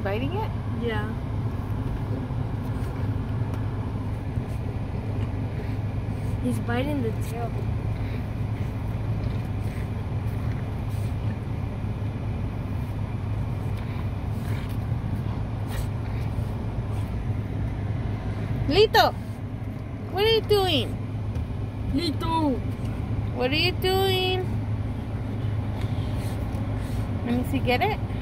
biting it? Yeah. He's biting the tail. Lito! What are you doing? Lito! What are you doing? Let me see, get it?